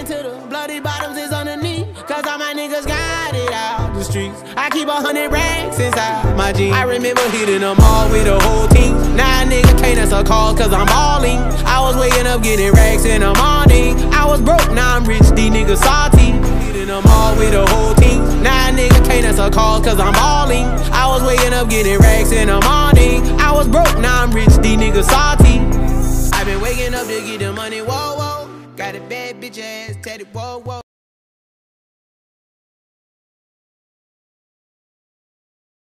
to the bloody bottoms is underneath. Cause all my niggas got it out the streets. I keep 100 racks inside my jeans. I remember hitting them all with the whole team. Now a nigga can't answer calls cause I'm balling. I was waking up getting racks in the morning. I was broke, now I'm rich, these niggas salty. Hitting them all with the whole team. Now a nigga can't answer calls cause I'm balling. I was waking up getting racks in the morning. I was broke, now I'm rich, these niggas salty. I been waking up to get the money, whoa, whoa. Got a bad bitch ass tatted, whoa, whoa.